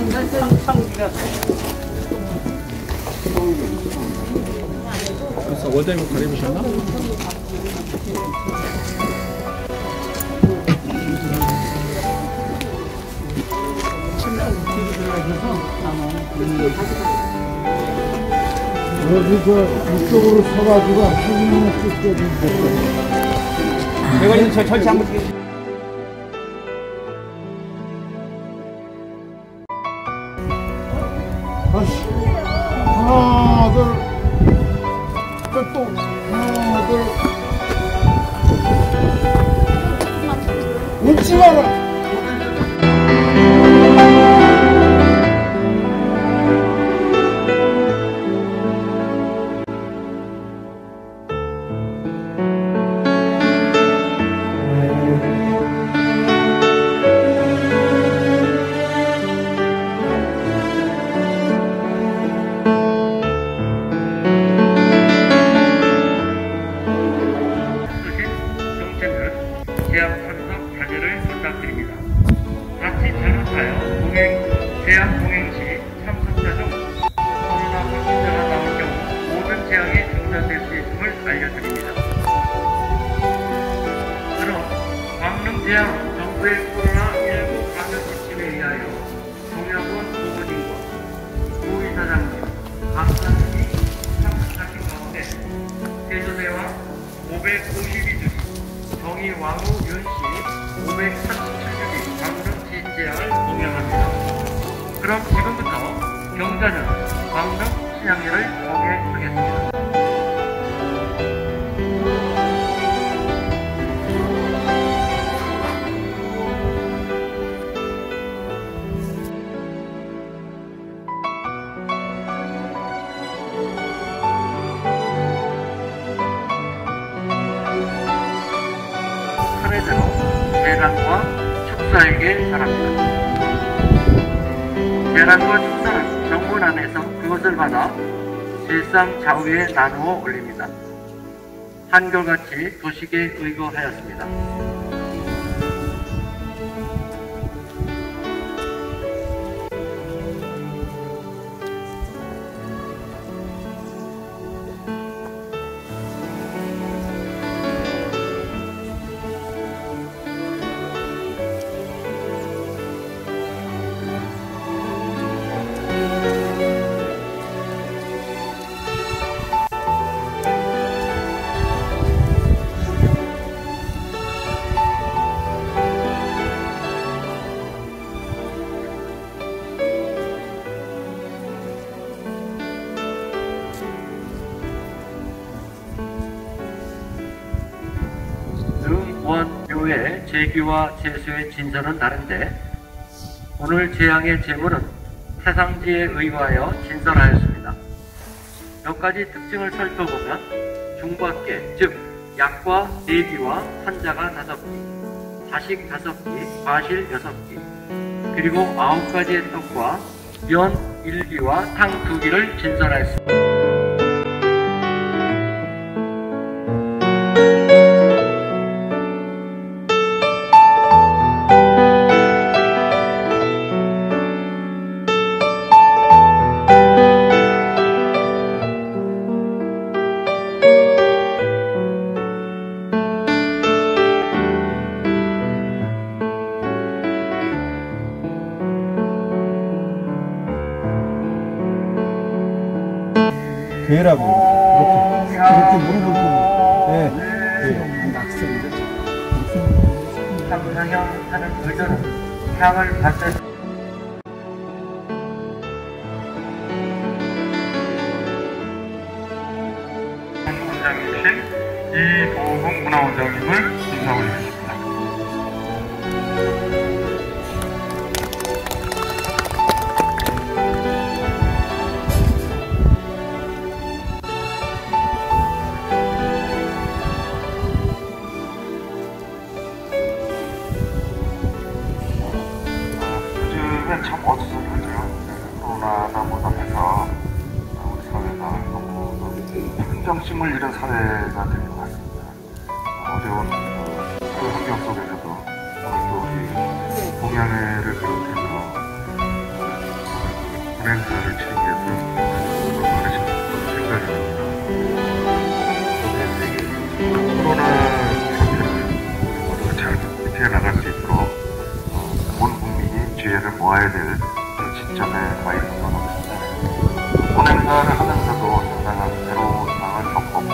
그래서 원장님 가려보셨나? 여기서 이쪽으로 서가지고 사진을 찍게 내가 이제 절차 한번 다시 하나 둘또 하나 둘 웃지 마라. 제약 참석 자제를 부탁드립니다. 자칫 잘못하여 제약 동행 시 참석자 중 코로나 확진자가 나올 경우 모든 제약이 중단될 수 있음을 알려드립니다. 그럼 광릉제약 정부의 코로나19 감염 지침에 의하여 동양원 보건인과 부의사장님, 강사님이 참석하신 가운데 제주대와 552주 정의왕후 윤씨 537주기 광릉 진제약을 공양합니다. 그럼 지금부터 경자는 광릉 신양례를 공개하겠습니다. 차례대로 제란과 축사에게 전합니다. 제란과 축사는 정문안에서 그것을 받아 질상 좌우에 나누어 올립니다. 한결같이 도식에 의거하였습니다. 묘의 제규와 제수의 진설은 다른데 오늘 제양의 제물은 태상지에 의거하여 진설하였습니다. 몇 가지 특징을 살펴보면 중박계, 즉 약과 4기와 환자가 5기, 자식 5기, 과실 6기, 그리고 9가지의 떡과 면 1기와 탕 2기를 진설하였습니다. 괴라고 이렇게 무릎을 꿇고 낙서인데 향 하는 의도는 향을 받는 원장님이신 이도훈 문화원장님을 인사 올리겠습니다. 참 어두운데요. 코로나가 못하면서 우리 사회가 너무 평정심을 잃은 사회가 된 것 같습니다. 어려운 사회 환경 속에서도 오늘 또 우리 공양회를 비롯해서 모아야 될 지점에 와 있는 것 같습니다. 본행사를 하면서도 상당한 애로사항을 겪었고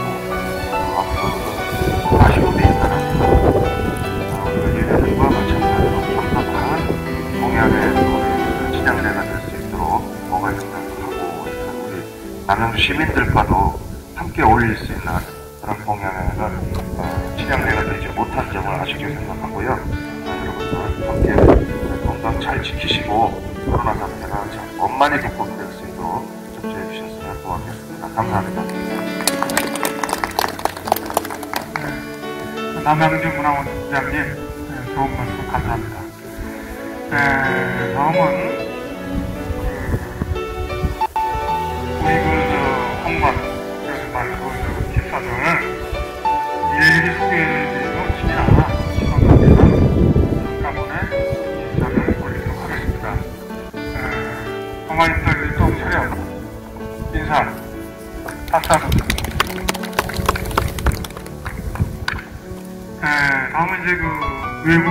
앞으로도 아쉬움이 있다는 우리 예전과 마찬가지로 좀 더 다른 동향의 친양대가 될 수 있도록 뭐가 생각을 하고 우리 남양주 시민들과도 함께 어울릴 수 있는 그런 공양회가 친양대가 되지 못한 점을 아쉽게 생각하고요. 여러분들 함께 건강 잘 지키시고 코로나 상태가 참 원만히 극복될 수 있도록 협조해 주셨으면 고맙겠습니다. 감사합니다. 남양주 문화원 팀장님 좋은 말씀 감사합니다. 다음은 우리 홍만 말고 기사들 일일이 소개해드리고 지나 시간까지는 한꺼번에 인사를 올리도록 하겠습니다. 홍만인들 또 차려 인사 박수 한번. 다음은 이제 외부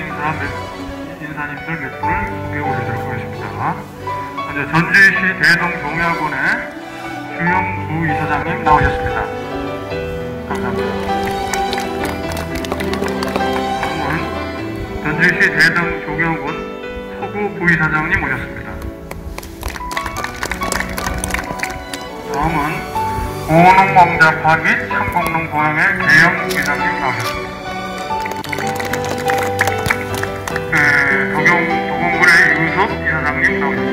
인사님들 몇 분을 소개해 올리도록 하겠습니다. 먼저 전주시 대성종야군의 주영수 이사장님 나오셨습니다. 감사합니다. 다음은 전주시 대성종야군 서구 부이사장님 오셨습니다. 다음은 오농공자파 및 창곡농 보양의 개영 이사장님 나오셨습니다. 도공군의 유섭 이사장님 나오셨습니다.